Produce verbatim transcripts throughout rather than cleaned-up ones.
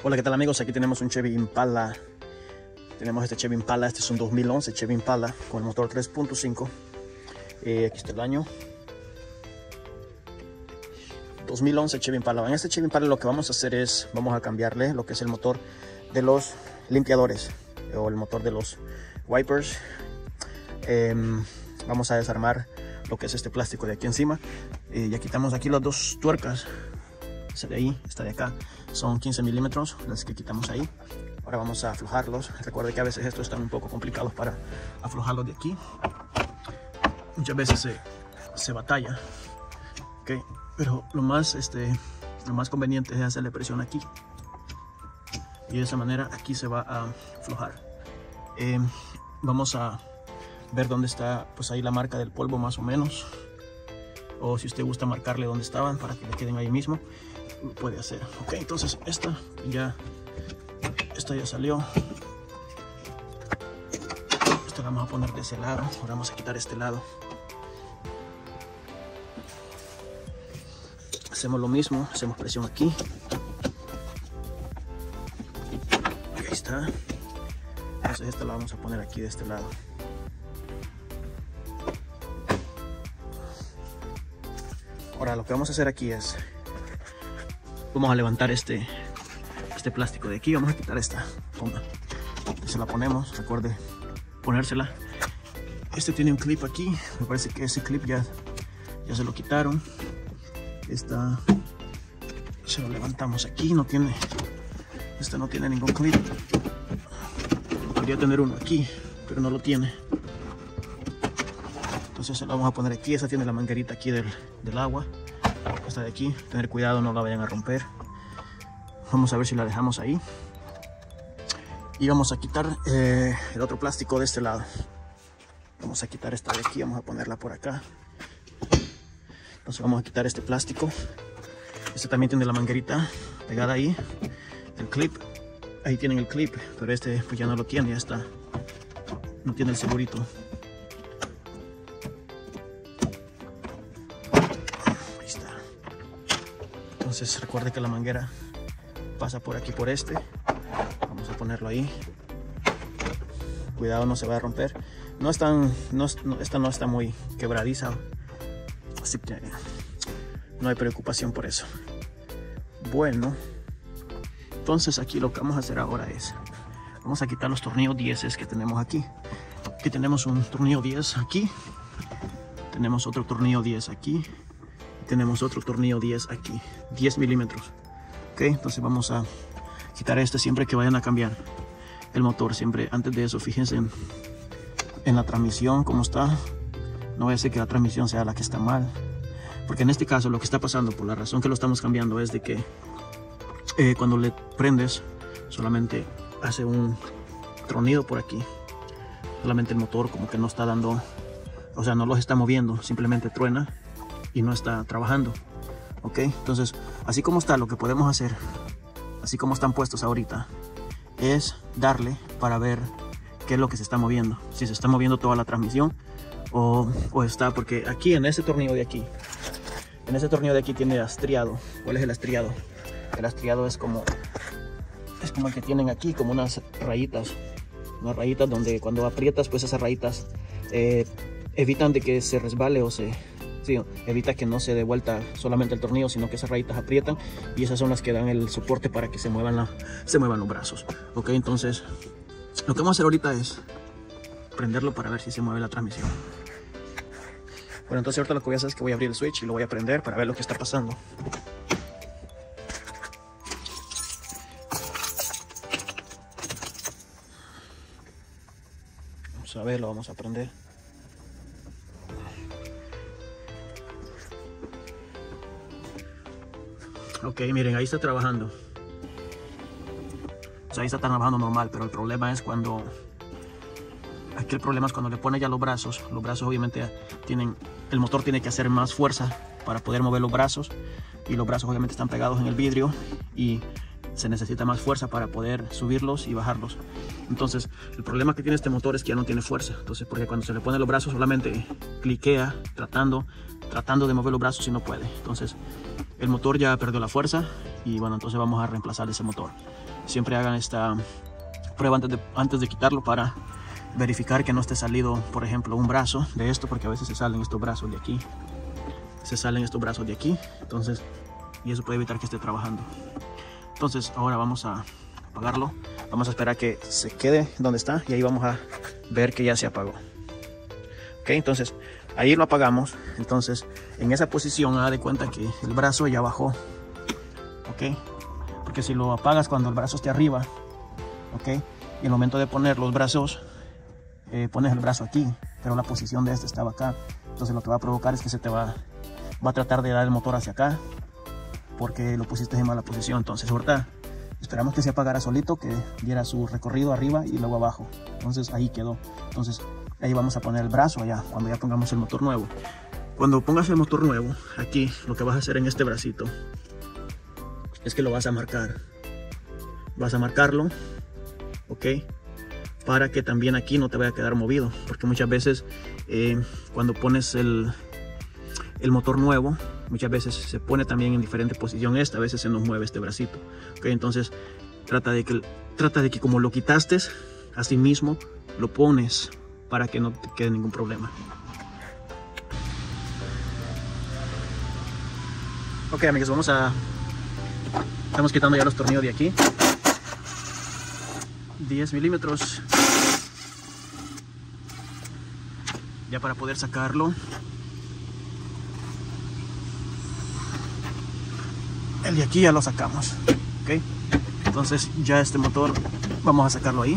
Hola, ¿qué tal amigos? Aquí tenemos un Chevy Impala. Tenemos este Chevy Impala, este es un dos mil once Chevy Impala con el motor tres punto cinco. Eh, aquí está el año. dos mil once Chevy Impala. En este Chevy Impala lo que vamos a hacer es, vamos a cambiarle lo que es el motor de los limpiadores o el motor de los wipers. Eh, vamos a desarmar lo que es este plástico de aquí encima. Eh, ya quitamos aquí las dos tuercas. Esta de ahí, esta de acá, son quince milímetros, las que quitamos ahí. Ahora vamos a aflojarlos. Recuerde que a veces estos están un poco complicados para aflojarlos de aquí. Muchas veces se, se batalla, ¿okay? Pero lo más, este, lo más conveniente es hacerle presión aquí. Y de esa manera aquí se va a aflojar. Eh, vamos a ver dónde está, pues ahí la marca del polvo más o menos. O si usted gusta marcarle dónde estaban para que le queden ahí mismo, lo puede hacer. Ok, entonces esta ya, esta ya salió. Esta la vamos a poner de ese lado. Ahora vamos a quitar este lado. Hacemos lo mismo, hacemos presión aquí. Ahí está. Entonces esta la vamos a poner aquí de este lado. Ahora lo que vamos a hacer aquí es, vamos a levantar este, este plástico de aquí, vamos a quitar esta goma. Se la ponemos, recuerde ponérsela. Este tiene un clip aquí, me parece que ese clip ya, ya se lo quitaron. Esta se lo levantamos aquí, no tiene, esta no tiene ningún clip. Podría tener uno aquí, pero no lo tiene. Entonces se la vamos a poner aquí. Esa tiene la manguerita aquí del, del agua. Esta de aquí, tener cuidado, no la vayan a romper. Vamos a ver si la dejamos ahí. Y vamos a quitar eh, el otro plástico de este lado. Vamos a quitar esta de aquí, vamos a ponerla por acá. Entonces vamos a quitar este plástico. Este también tiene la manguerita pegada ahí. El clip, ahí tienen el clip, pero este pues ya no lo tiene, ya está. No tiene el segurito. Entonces recuerde que la manguera pasa por aquí, por este. Vamos a ponerlo ahí. Cuidado, no se va a romper. No es tan, no, esta no está muy quebradiza, así que no hay preocupación por eso. Bueno, entonces aquí lo que vamos a hacer ahora es, vamos a quitar los tornillos diez que tenemos aquí. Aquí tenemos un tornillo diez aquí. Tenemos otro tornillo diez aquí. Tenemos otro tornillo diez aquí, diez milímetros. Ok, entonces vamos a quitar este siempre que vayan a cambiar el motor. Siempre antes de eso, fíjense en, en la transmisión, cómo está. No vaya a ser que la transmisión sea la que está mal. Porque en este caso lo que está pasando, por la razón que lo estamos cambiando, es de que eh, cuando le prendes, solamente hace un tronido por aquí. Solamente el motor como que no está dando, o sea, no los está moviendo, simplemente truena y no está trabajando. Ok, entonces así como está, lo que podemos hacer, así como están puestos ahorita, es darle para ver qué es lo que se está moviendo, si se está moviendo toda la transmisión o, o está, porque aquí en ese tornillo de aquí, en ese tornillo de aquí tiene astriado. ¿Cuál es el astriado? El astriado es como es como el que tienen aquí, como unas rayitas, unas rayitas donde cuando aprietas, pues esas rayitas eh, evitan de que se resbale o se Sí, evita que no se dé vuelta solamente el tornillo, sino que esas rayitas aprietan y esas son las que dan el soporte para que se muevan, la, se muevan los brazos. Ok, entonces lo que vamos a hacer ahorita es prenderlo para ver si se mueve la transmisión. Bueno, entonces ahorita lo que voy a hacer es que voy a abrir el switch y lo voy a prender para ver lo que está pasando. Vamos a ver, lo vamos a prender. Ok, miren, ahí está trabajando. O sea, ahí está trabajando normal, pero el problema es cuando... Aquí el problema es cuando le pone ya los brazos. Los brazos obviamente tienen... El motor tiene que hacer más fuerza para poder mover los brazos. Y los brazos obviamente están pegados en el vidrio. Y se necesita más fuerza para poder subirlos y bajarlos. Entonces, el problema que tiene este motor es que ya no tiene fuerza. Entonces, porque cuando se le pone los brazos solamente cliquea tratando, tratando de mover los brazos y no puede. Entonces... el motor ya perdió la fuerza y bueno, entonces vamos a reemplazar ese motor. Siempre hagan esta prueba antes de, antes de quitarlo para verificar que no esté salido, por ejemplo, un brazo de esto, porque a veces se salen estos brazos de aquí, se salen estos brazos de aquí, entonces, y eso puede evitar que esté trabajando. Entonces ahora vamos a apagarlo, vamos a esperar que se quede donde está y ahí vamos a ver que ya se apagó. Ok, entonces ahí lo apagamos. Entonces en esa posición haga de cuenta que el brazo ya bajó, ok, porque si lo apagas cuando el brazo esté arriba, ok, y el momento de poner los brazos, eh, pones el brazo aquí, pero la posición de este estaba acá, entonces lo que va a provocar es que se te va, va a tratar de dar el motor hacia acá porque lo pusiste en mala posición. Entonces ahorita esperamos que se apagara solito, que diera su recorrido arriba y luego abajo. Entonces ahí quedó. Entonces ahí vamos a poner el brazo allá cuando ya pongamos el motor nuevo. Cuando pongas el motor nuevo, aquí lo que vas a hacer en este bracito es que lo vas a marcar. Vas a marcarlo, ok, para que también aquí no te vaya a quedar movido, porque muchas veces eh, cuando pones el, el motor nuevo, muchas veces se pone también en diferente posición esta, a veces se nos mueve este bracito, ok, entonces trata de que, trata de que como lo quitaste, así mismo lo pones para que no te quede ningún problema. Ok amigos, vamos a, estamos quitando ya los tornillos de aquí, diez milímetros, ya para poder sacarlo. El de aquí ya lo sacamos, ok, entonces ya este motor vamos a sacarlo ahí.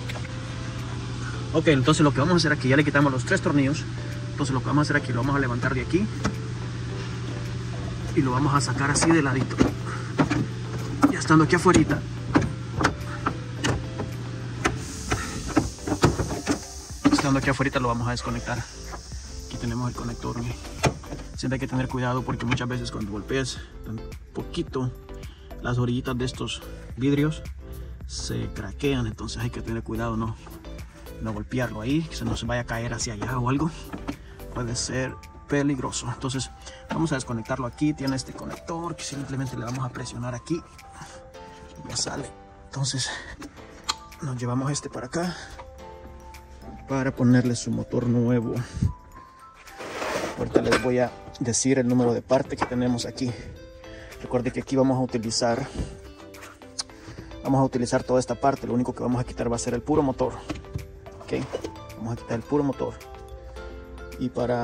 Ok, entonces lo que vamos a hacer aquí, ya le quitamos los tres tornillos, entonces lo que vamos a hacer aquí, lo vamos a levantar de aquí y lo vamos a sacar así de ladito, ya estando aquí afuera. Estando aquí afuera lo vamos a desconectar. Aquí tenemos el conector. Siempre hay que tener cuidado porque muchas veces cuando golpeas un poquito las orillitas de estos vidrios se craquean, entonces hay que tener cuidado, no, no golpearlo ahí, que se nos vaya a caer hacia allá o algo, puede ser peligroso. Entonces vamos a desconectarlo aquí, tiene este conector que simplemente le vamos a presionar aquí y ya sale. Entonces nos llevamos este para acá para ponerle su motor nuevo. Ahorita les voy a decir el número de parte que tenemos aquí. Recuerde que aquí vamos a utilizar vamos a utilizar toda esta parte. Lo único que vamos a quitar va a ser el puro motor, ok, vamos a quitar el puro motor. Y para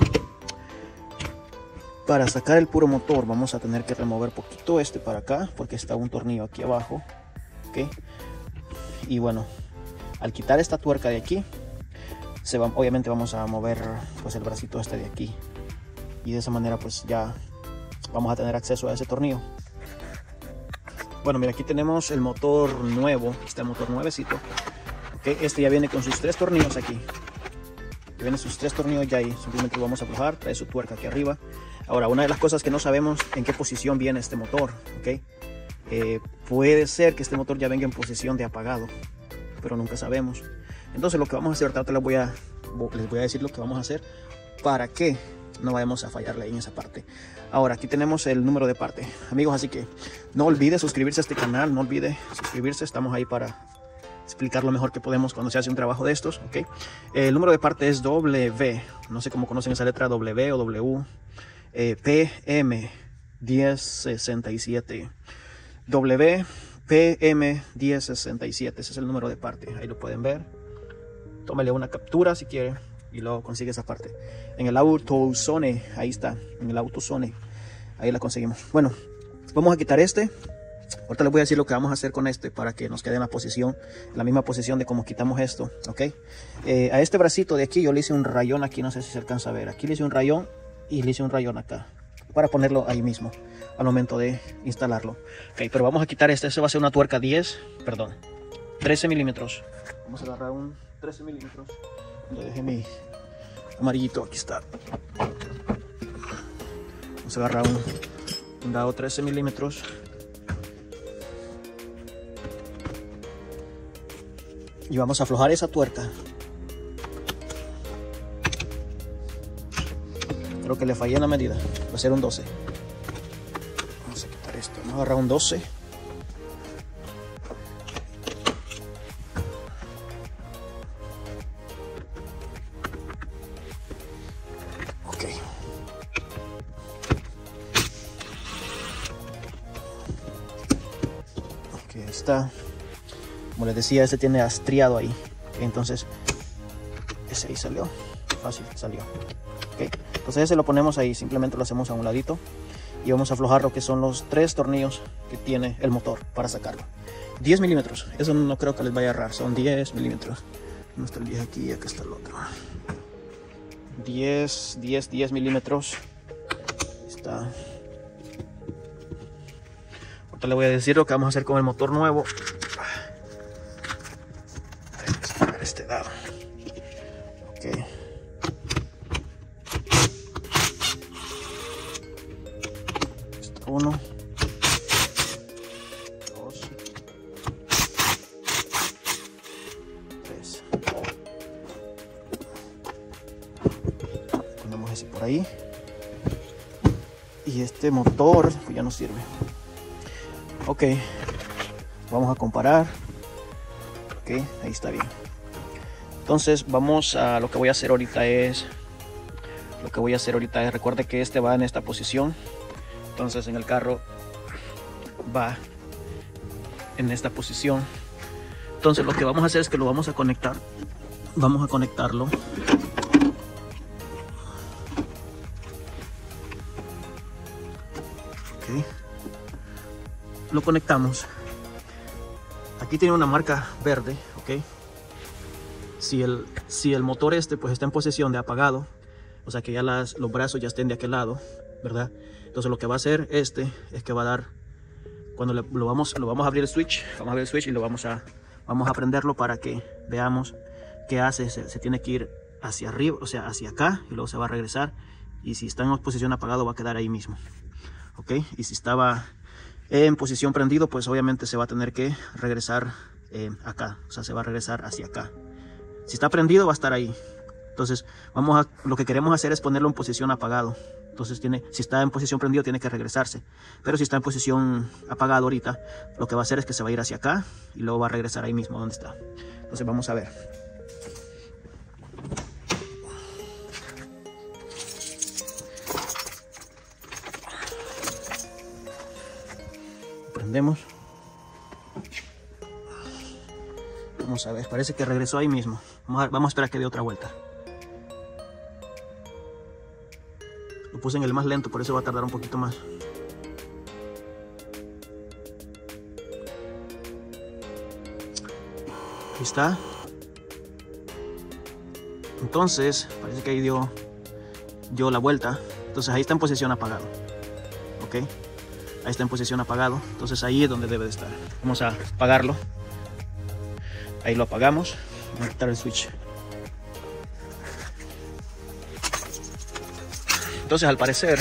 para sacar el puro motor vamos a tener que remover poquito este para acá porque está un tornillo aquí abajo, ok. Y bueno, al quitar esta tuerca de aquí se va, obviamente vamos a mover pues el bracito este de aquí y de esa manera pues ya vamos a tener acceso a ese tornillo. Bueno, mira, aquí tenemos el motor nuevo, este el motor nuevecito, okay. Este ya viene con sus tres tornillos aquí, ya vienen sus tres tornillos ya ahí, simplemente lo vamos a aflojar, trae su tuerca aquí arriba. Ahora, una de las cosas que no sabemos en qué posición viene este motor, ok, eh, puede ser que este motor ya venga en posición de apagado, pero nunca sabemos. Entonces lo que vamos a hacer, ahorita les voy a, les voy a decir lo que vamos a hacer para que no vayamos a fallarle ahí en esa parte. Ahora aquí tenemos el número de parte, amigos, así que no olvide suscribirse a este canal, no olvide suscribirse, estamos ahí para explicar lo mejor que podemos cuando se hace un trabajo de estos, ok. El número de parte es W, no sé cómo conocen esa letra, W o W, eh, P M diez sesenta y siete, W P M diez sesenta y siete, ese es el número de parte, ahí lo pueden ver. Tómale una captura si quiere y luego consigue esa parte. En el AutoZone, ahí está, en el AutoZone, ahí la conseguimos. Bueno, vamos a quitar este. Ahorita les voy a decir lo que vamos a hacer con este para que nos quede en la posición, en la misma posición de como quitamos esto, ok. Eh, a este bracito de aquí yo le hice un rayón aquí, no sé si se alcanza a ver. Aquí le hice un rayón y le hice un rayón acá para ponerlo ahí mismo al momento de instalarlo. Ok, pero vamos a quitar este. Este va a ser una tuerca diez, perdón, trece milímetros. Vamos a agarrar un trece milímetros. Le dejé mi amarillito, aquí está. Vamos a agarrar un, un dado trece milímetros. Y vamos a aflojar esa tuerca. Creo que le fallé en la medida. Va a ser un doce. Vamos a agarrar un doce. Ok. Ok, está. Como les decía, este tiene astriado ahí. Entonces, ese ahí salió. Fácil, salió. Ok. Entonces ese lo ponemos ahí. Simplemente lo hacemos a un ladito. Y vamos a aflojar lo que son los tres tornillos que tiene el motor para sacarlo. diez milímetros. Eso no creo que les vaya a errar. Son diez milímetros. ¿Dónde está el diez aquí? Acá está el otro. diez, diez, diez milímetros. Ahí está. Ahorita le voy a decir lo que vamos a hacer con el motor nuevo. Vamos a ver este lado. Ok. Uno, dos, tres. Ponemos ese por ahí. Y este motor pues ya no sirve. Ok, vamos a comparar. Ok, ahí está bien. Entonces vamos a lo que voy a hacer ahorita es lo que voy a hacer ahorita es recuerde que este va en esta posición. Entonces en el carro va en esta posición. Entonces lo que vamos a hacer es que lo vamos a conectar. Vamos a conectarlo. Ok. Lo conectamos. Aquí tiene una marca verde. Ok. Si el, si el motor este pues está en posición de apagado, o sea que ya las, los brazos ya estén de aquel lado, ¿verdad? Entonces lo que va a hacer este es que va a dar, cuando le, lo, vamos, lo vamos a abrir el switch, vamos a abrir el switch y lo vamos a, vamos a prenderlo para que veamos qué hace. Se, se tiene que ir hacia arriba, o sea, hacia acá, y luego se va a regresar. Y si está en posición apagado va a quedar ahí mismo. Ok, y si estaba en posición prendido, pues obviamente se va a tener que regresar eh, acá, o sea, se va a regresar hacia acá. Si está prendido va a estar ahí. Entonces vamos a, lo que queremos hacer es ponerlo en posición apagado. Entonces tiene, si está en posición prendido tiene que regresarse. Pero si está en posición apagado ahorita, lo que va a hacer es que se va a ir hacia acá y luego va a regresar ahí mismo donde está. Entonces vamos a ver. Prendemos. Vamos a ver, parece que regresó ahí mismo. Vamos a, vamos a esperar que dé otra vuelta. Lo puse en el más lento, por eso va a tardar un poquito más. Ahí está. Entonces, parece que ahí dio, dio la vuelta. Entonces ahí está en posición apagado. Ok. Ahí está en posición apagado. Entonces ahí es donde debe de estar. Vamos a apagarlo. Ahí lo apagamos. Vamos a quitar el switch. Entonces al parecer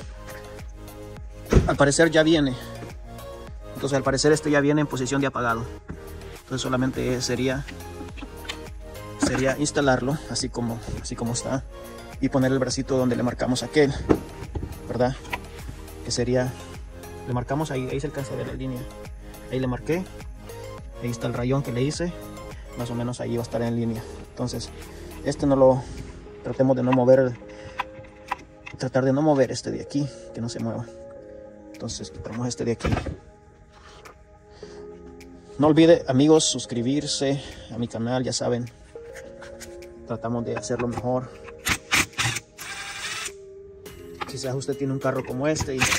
al parecer ya viene. Entonces al parecer este ya viene en posición de apagado. Entonces solamente sería sería instalarlo así como así como está y poner el bracito donde le marcamos aquel, ¿verdad? Que sería, le marcamos ahí, ahí se alcanza a ver la línea. Ahí le marqué. Ahí está el rayón que le hice. Más o menos ahí va a estar en línea. Entonces este no lo tratemos de no mover. Tratar de no mover este de aquí, que no se mueva. Entonces quitamos este de aquí. No olvide, amigos, suscribirse a mi canal, ya saben. Tratamos de hacerlo mejor. Quizás usted tiene un carro como este y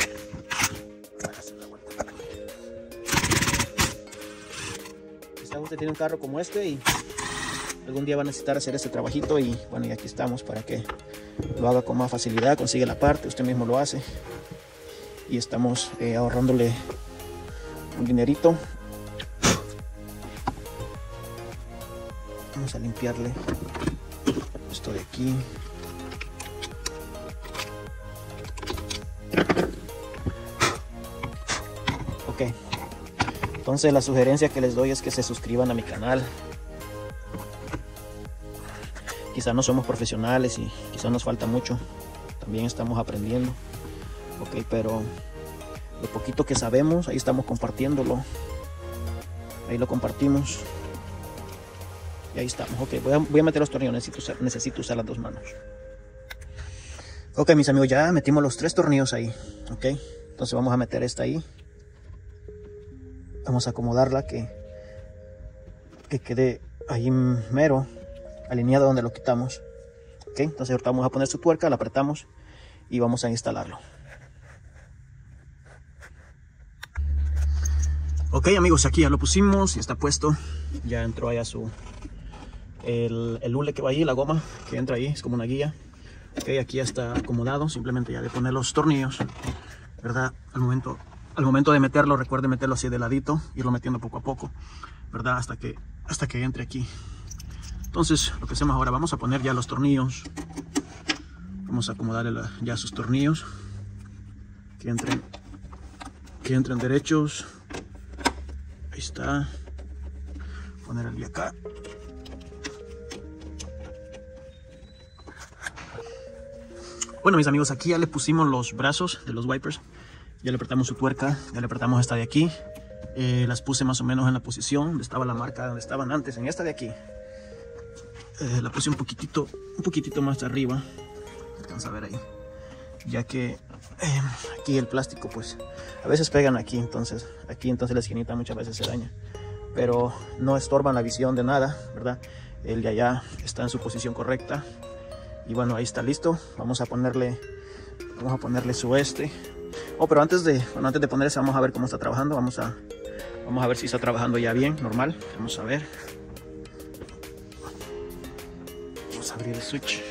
quizás usted tiene un carro como este y algún día va a necesitar hacer este trabajito y bueno, y aquí estamos para que lo haga con más facilidad. Consigue la parte, usted mismo lo hace y estamos eh, ahorrándole un dinerito. Vamos a limpiarle esto de aquí. Ok, entonces la sugerencia que les doy es que se suscriban a mi canal. Quizás no somos profesionales y quizás nos falta mucho, también estamos aprendiendo, ok, pero lo poquito que sabemos, ahí estamos compartiéndolo. Ahí lo compartimos. Y ahí estamos. Ok, voy a, voy a meter los tornillos. Necesito usar, necesito usar las dos manos. Ok, mis amigos, ya metimos los tres tornillos ahí. Ok, entonces vamos a meter esta ahí. Vamos a acomodarla que, que quede ahí mero, alineado donde lo quitamos. Ok, entonces ahorita vamos a poner su tuerca, la apretamos y vamos a instalarlo. Ok, amigos, aquí ya lo pusimos y está puesto. Ya entró allá su el, el hule que va ahí, la goma que entra ahí, es como una guía. Ok, aquí ya está acomodado, simplemente ya de poner los tornillos, ¿verdad? Al momento, al momento de meterlo, recuerde meterlo así de ladito, irlo metiendo poco a poco, ¿verdad? Hasta que, hasta que entre aquí. Entonces, lo que hacemos ahora, vamos a poner ya los tornillos. Vamos a acomodarle la, ya sus tornillos. Que entren, que entren derechos. Ahí está. Poner el de acá. Bueno, mis amigos, aquí ya le pusimos los brazos de los wipers. Ya le apretamos su tuerca, ya le apretamos esta de aquí. Eh, las puse más o menos en la posición donde estaba la marca, donde estaban antes, en esta de aquí. Eh, la puse un poquitito, un poquitito más arriba. Alcanza a ver ahí. Ya que eh, aquí el plástico, pues, a veces pegan aquí, entonces, aquí entonces la esquinita muchas veces se daña. Pero no estorban la visión de nada, ¿verdad? El de allá está en su posición correcta. Y bueno, ahí está listo. Vamos a ponerle, vamos a ponerle su este. Oh, pero antes de, bueno, antes de poner ese, vamos a ver cómo está trabajando. Vamos a, vamos a ver si está trabajando ya bien, normal. Vamos a ver. Vamos a abrir el switch.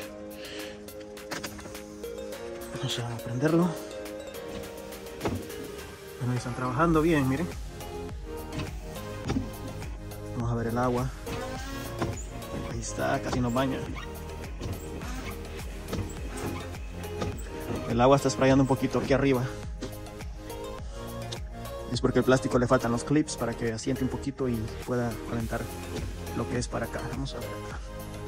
Vamos a prenderlo. Bueno, ahí están trabajando bien, miren. Vamos a ver el agua. Ahí está, casi nos baña. El agua está sprayando un poquito aquí arriba. Es porque el plástico le faltan los clips para que asiente un poquito y pueda calentar lo que es para acá. Vamos a ver acá.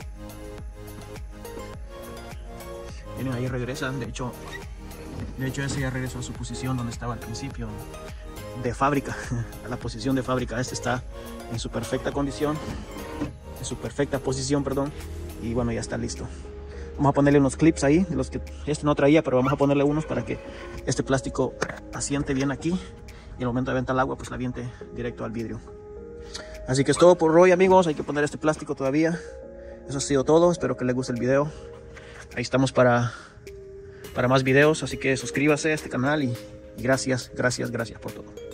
Miren, ahí regresan. De hecho, de hecho ese ya regresó a su posición donde estaba al principio. De fábrica. A la posición de fábrica. Este está en su perfecta condición. En su perfecta posición, perdón. Y bueno, ya está listo. Vamos a ponerle unos clips ahí, de los que este no traía, pero vamos a ponerle unos para que este plástico asiente bien aquí. Y al momento de aventar el agua, pues la aviente directo al vidrio. Así que es todo por hoy, amigos. Hay que poner este plástico todavía. Eso ha sido todo. Espero que les guste el video. Ahí estamos para, para más videos. Así que suscríbase a este canal y, y gracias, gracias, gracias por todo.